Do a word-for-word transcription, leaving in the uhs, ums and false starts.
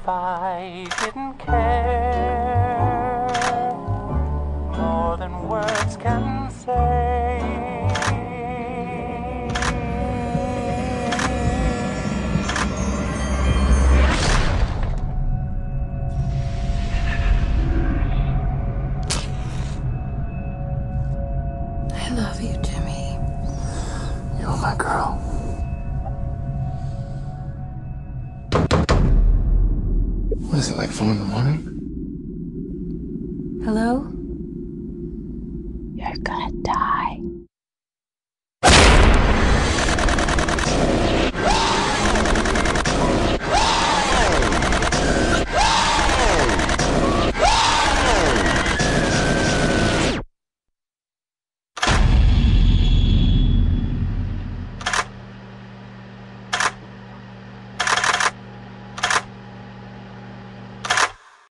if I didn't care more than words can say? I love you, Jimmy. You're my girl. What is it, like four in the morning? Hello?